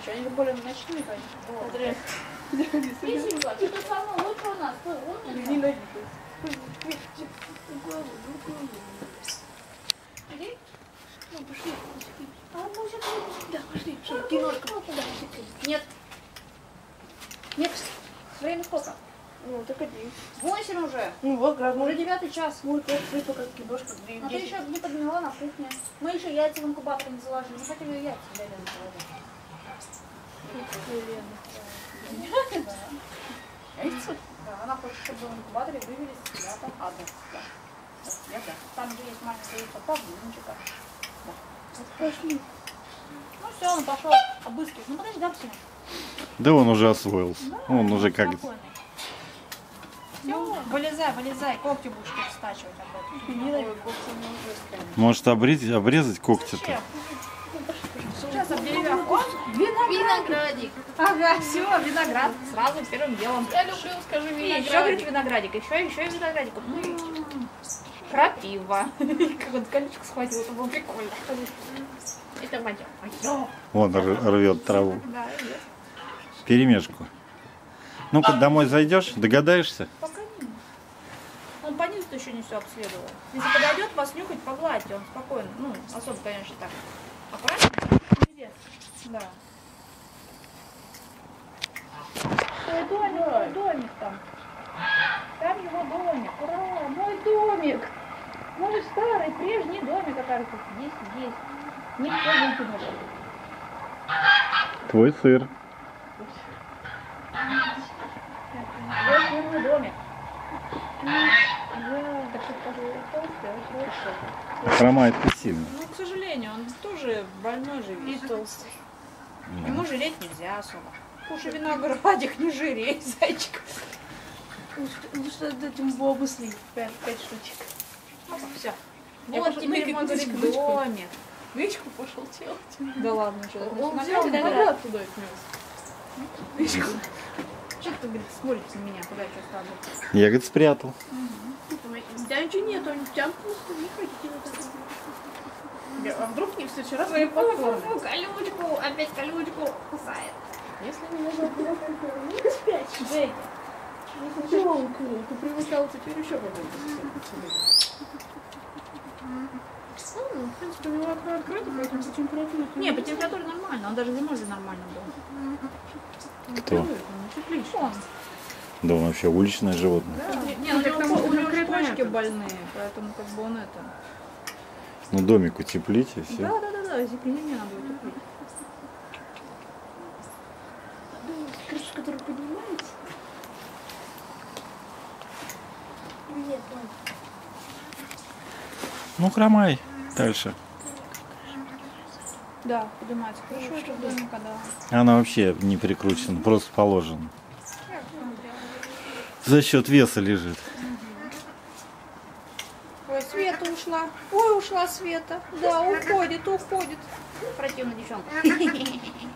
ночью, они же более ночные, конечно. Висенька, ты тут самый лучший у нас, ты умница. Ненавижу. Иди. Ну, пошли. А мы уже Да, пошли. Что, киношка? Нет. Нет. Время сколько? Ну, так иди. 8 уже. Ну, вот, как Уже мы... 9 час. Вот, как слышно, как киношка. А ты еще не подняла на кухне. Мы еще яйца в инкубатор не заложили. Мы хотели яйца для Лены заложить. Яйца? Да, она хочет, чтобы в инкубаторе вывелись цыплята. А, да. Да. Там же есть маленькое яйцо павлинчика. Пошли. Ну все, он пошел обыскивать. Ну подожди, да, все. Да он уже освоился. Он уже как... Все, вылезай, когти будешь тут стачивать об этом. Ненавижу. Может обрезать когти-то? Сейчас об деревяшку. Виноградик. Ага, все, виноград. Сразу первым делом. Я люблю, скажи, И виноградик. еще, говорит, виноградик. Еще и виноградик. Крапива. Как он колючку схватил, это было прикольно. Это мое. Он рвет траву. Да, есть. Перемешку. Ну-ка, домой зайдешь, догадаешься? Пока не. Он по низу еще не все обследовал. Если подойдет, вас нюхать, погладьте, он спокойно. Ну, особо, конечно, так. Аккуратно. Да. Ой, домик там. Там его домик. Ура, мой домик. Мой старый, прежний домик, оказывается, здесь есть. Никто не кинул. Твой сыр. Вот первый домик. Так что толстый, Хромает ты сильно. Ну, к сожалению, он тоже больной же и толстый. Ему жреть нельзя особо. Кушай виноградик, не жирей, зайчик. Ну что, дадим в обысли 5 штучек. Все. Я Вот пошла- теперь ну-ка, мы говорим нычку. домик. Нычку пошел делать. Да ладно, что Он ты взял виноград. виноград туда отнес. Нычку. Что ты, говорит, смотрите на меня, куда я тебя ставлю? Я, говорит, спрятал. Да ничего нет, он там просто не хотите вот это. А вдруг не в следующий раз не Фу, покормит? колючку, опять колючку кусает. Если не нужно не спять. Джейки. Жалко, ты привыкал, теперь еще побольше. Ну, в принципе, у него окно открыто, поэтому по температуре... Не, по температуре нормально, он даже зимой же нормально был. Кто? Он тепличный. Он. Да он вообще уличное животное. Не, у него почки больные, поэтому как бы он это... Ну домик утеплить и все. Да, зипение надо утеплить. Крыша, которая поднимается. Нет, Ну хромай дальше. Да, поднимается крышу этого домика, да. Она вообще не прикручена, просто положена. За счет веса лежит. Ой, Света ушла. Ой, ушла Света. Да, уходит. Противная девчонка.